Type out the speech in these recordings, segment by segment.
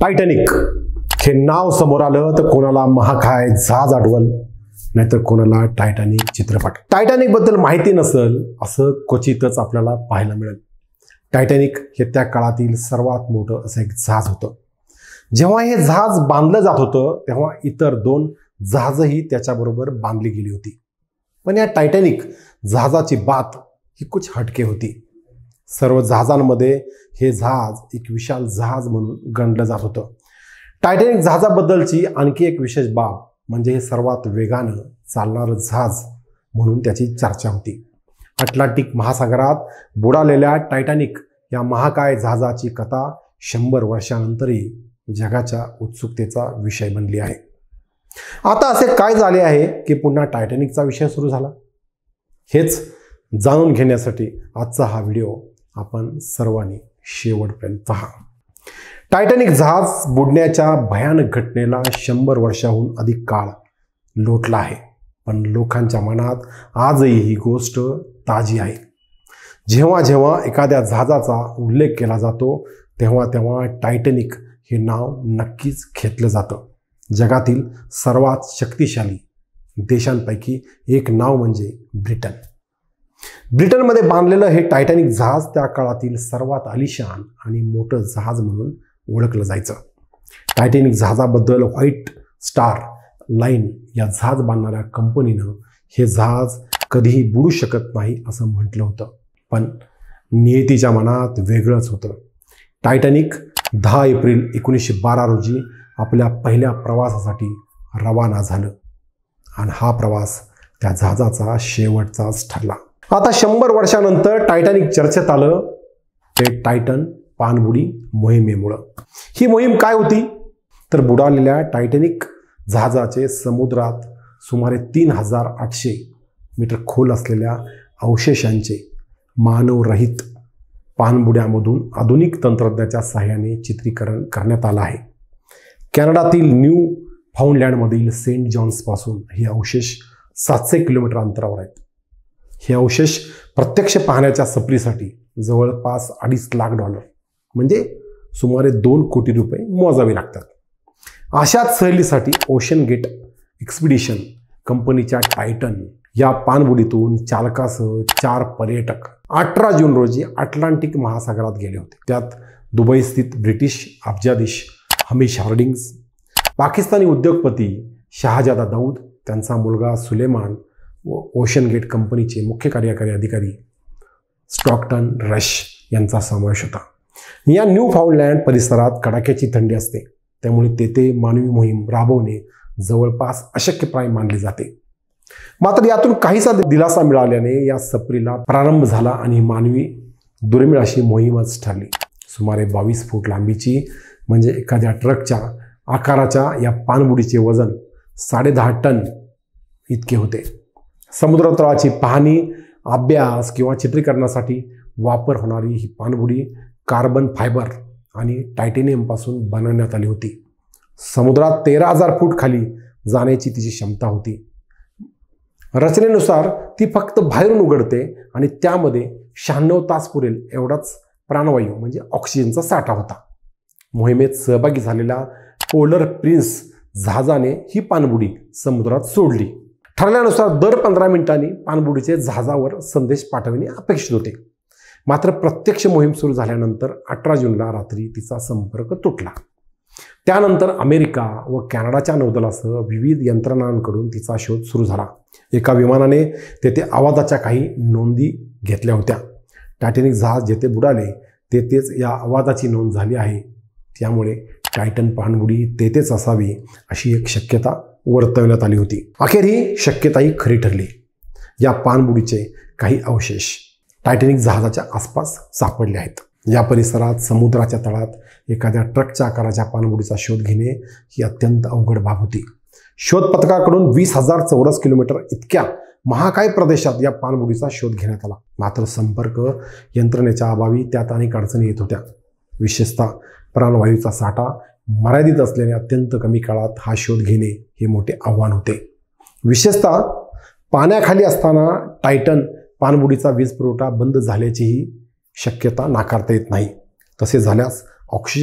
Titanic हे नाव समोर आलं तर कोणाला महाकाय जहाज आठवल, नाहीतर कोणाला टायटॅनिक चित्रपट. टायटॅनिक बद्दल माहिती नसेल असं क्वचितच आपल्याला पाहायला मिळेल. टायटॅनिक हे त्या काळातील सर्वात मोठं असं एक जहाज होतं. जेव्हा हे जहाज बांधलं जात होतं तेव्हा इतर 2 जहाजही त्याच्याबरोबर बांधली गेली होती. पण या टायटॅनिक जहाजाची बात ही कुछ हटके होती. सर्व जहाजांमध्ये हे जहाज एक विशाल जहाज म्हणून गणलं जात होतं. टायटॅनिक जहाजाबद्दलची आणखी एक विशेष बाब म्हणजे हे सर्वात वेगानं चालणारं जहाज म्हणून त्याची चर्चा होती. अटलांटिक महासागरात बुडालेल्या टायटॅनिक या महाकाय जहाजाची कथा 100 वर्षानंतरही जगाच्या उत्सुकतेचा विषय बनली आहे. आता असे काय झाले आहे की पुन्हा टायटॅनिकचा विषय सुरू झाला? हेच जाणून घेण्यासाठी आजचा हा व्हिडिओ आपण सर्वांनी शेवटपर्यंत पहा. टायटॅनिक जहाज बुडण्याच्या भयानक घटनेला 100 वर्षाहून अधिक काळ लोटला आहे, पण लोकांच्या मनात आजही ही गोष्ट ताजी आहे. जेव्हा जेव्हा एखाद्या जहाजाचा उल्लेख केला जातो तेव्हा तेव्हा टायटॅनिक हे नाव नक्कीच घेतलं जातं. जगातील सर्वात शक्तिशाली देशांपैकी एक नाव म्हणजे ब्रिटन. ब्रिटनमध्ये बांधलेलं हे टायटॅनिक जहाज त्या काळातील सर्वात आलिशान आणि मोठं जहाज म्हणून ओळखलं जायचं. टायटॅनिक जहाजाबद्दल व्हाईट स्टार लाईन या जहाज बांधणाऱ्या कंपनीनं हे जहाज कधीही बुडू शकत नाही असं म्हटलं होतं, पण नियतीच्या मनात वेगळंच होतं. टायटॅनिक 10 एप्रिल 1912 रोजी आपल्या पहिल्या प्रवासासाठी रवाना झालं आणि हा प्रवास त्या जहाजाचा शेवटचाच ठरला. आता 100 वर्षानंतर टायटॅनिक चर्चेत आलं ते टायटन पाणबुडी मोहिमेमुळं. ही मोहीम काय होती तर बुडालेल्या टायटॅनिक जहाजाचे समुद्रात सुमारे 3800 मीटर खोल असलेल्या अवशेषांचे मानवरहित पाणबुड्यामधून आधुनिक तंत्रज्ञानाच्या सहाय्याने चित्रीकरण करण्यात आलं आहे. कॅनडातील न्यू फाउंडलँडमधील सेंट जॉन्सपासून हे अवशेष 700 किलोमीटर अंतरावर आहेत. हे अवशेष प्रत्यक्ष पाहण्याच्या सफरीसाठी जवळपास $2.5 लाख म्हणजे सुमारे 2 कोटी रुपये मोजावे लागतात. अशाच सहलीसाठी ओशन गेट एक्सपिडिशन कंपनीच्या टायटन या पाणबुडीतून चालकासह 4 पर्यटक 18 जून रोजी अटलांटिक महासागरात गेले होते. त्यात दुबई स्थित ब्रिटिश अब्जाधीश हमीश हार्डिंग्ज, पाकिस्तानी उद्योगपती शहाजादा दाऊद, त्यांचा मुलगा सुलेमान व ओशन गेट कंपनीचे मुख्य कार्यकारी अधिकारी स्टॉकटन रश यांचा समावेश होता. या न्यू फाउंडलँड परिसरात कडाक्याची थंडी असते, त्यामुळे तेथे मानवी मोहीम राबवणे जवळपास अशक्यप्राय मानले जाते. मात्र यातून काहीसा दिलासा मिळाल्याने या सफरीला प्रारंभ झाला आणि मानवी दुर्मिळ अशी मोहीमच ठरली. सुमारे 22 फूट लांबीची म्हणजे एखाद्या ट्रकच्या आकाराच्या या पाणबुडीचे वजन 10.5 टन इतके होते. समुद्रतळाची पाहणी, अभ्यास किंवा चित्रीकरणासाठी वापर होणारी ही पाणबुडी कार्बन फायबर आणि टायटेनियमपासून बनवण्यात आली होती. समुद्रात 13,000 फूट खाली जाण्याची तिची क्षमता होती. रचनेनुसार ती फक्त बाहेरून उघडते आणि त्यामध्ये 96 तास पुरेल एवढाच प्राणवायू म्हणजे ऑक्सिजनचा साठा होता. मोहिमेत सहभागी झालेल्या पोलर प्रिन्स जहाजाने ही पाणबुडी समुद्रात सोडली. ठरल्यानुसार दर 15 मिनिटांनी पाणबुडीचे जहाजावर संदेश पाठवणे अपेक्षित होते. मात्र प्रत्यक्ष मोहीम सुरू झाल्यानंतर 18 जूनला रात्री तिचा संपर्क तुटला. त्यानंतर अमेरिका व कॅनडाच्या नौदलासह विविध यंत्रणांकडून तिचा शोध सुरू झाला. एका विमानाने तेथे आवाजाच्या काही नोंदी घेतल्या होत्या. टायटॅनिक जहाज जेथे बुडाले तेथेच या आवाजाची नोंद झाली आहे, त्यामुळे टायटन पाणबुडी तेथेच असावी अशी एक शक्यता वर्तवण्यात आली होती. अखेर ही शक्यताही खरी ठरली. या पाणबुडीचे काही अवशेष टायटॅनिक जहाजाच्या आसपास सापडले आहेत. या परिसरात समुद्राच्या तळात एखाद्या ट्रकच्या आकाराच्या पाणबुडीचा शोध घेणे ही अत्यंत अवघड बाब होती. शोध पथकाकडून 20,000 चौरस किलोमीटर इतक्या महाकाय प्रदेशात या पाणबुडीचा शोध घेण्यात आला. मात्र संपर्क यंत्रणेच्या अभावी त्यात अनेक अडचणी येत होत्या. विशेषतः प्राणवायूचा साठा मर्यादित असल्याने अत्यंत कमी काळात हा शोध घेणे हे मोठे आव्हान होते. विशेषतः पाण्याखाली असताना टायटन पाणबुडीचा वीज पुरवठा बंद झाल्याचीही शक्यता नाकारता येत नाही. तसे झाल्यास ऑक्सिजन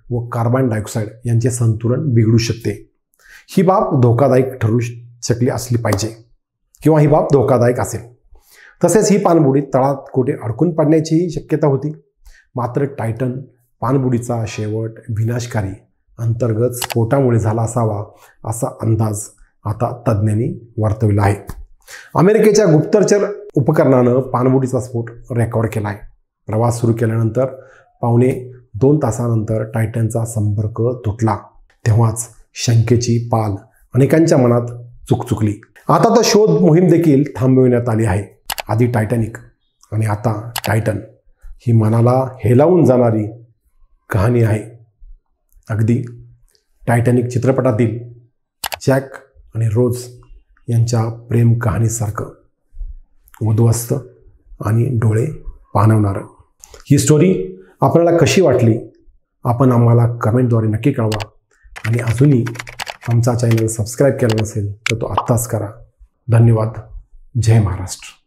व कार्बन डायऑक्साईड यांचे संतुलन बिघडू शकते. ही बाब धोकादायक ठरू शकली असली पाहिजे किंवा ही बाब धोकादायक असेल. तसेच ही पाणबुडी तळात कुठे अडकून पडण्याचीही शक्यता होती. मात्र टायटन पाणबुडीचा शेवट विनाशकारी अंतर्गत स्फोटामुळे झाला असावा असा अंदाज आता तज्ज्ञांनी वर्तविला आहे. अमेरिकेच्या गुप्तचर उपकरणानं पाणबुडीचा स्फोट रेकॉर्ड केला आहे. प्रवास सुरू केल्यानंतर 2.25 तासानंतर टायटनचा संपर्क तुटला. तेव्हाच शंकेची पाल अनेकांच्या मनात चुकचुकली. आता तर शोध मोहीम देखील थांबविण्यात आली आहे. आधी टायटॅनिक आणि आता टायटन ही मनाला हेलावून जाणारी कहाणी आहे. अगदी टायटॅनिक चित्रपटातील जॅक आणि रोज यांच्या प्रेम कहाणीसारखं उद्ध्वस्त आणि डोळे पाणवणारं. ही स्टोरी आपल्याला कशी वाटली आपण आम्हाला कमेंटद्वारे नक्की कळवा. आणि अजूनही आमचा चॅनल सबस्क्राईब केला नसेल तर तो आत्ताच करा. धन्यवाद. जय महाराष्ट्र.